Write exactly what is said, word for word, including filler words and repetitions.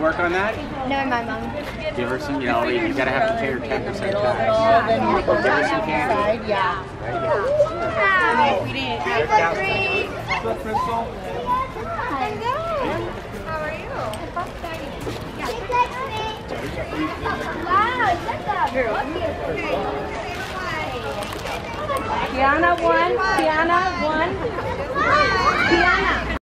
work on that? No, my mom. Give her some, you know, you gotta have to pay her ten percent tax. Then you Give her some candy. yeah. There you go. We didn't Trick have out. Crystal. Hello. How are you? Wow, that's a Kiana one, Kiana one. Kiana.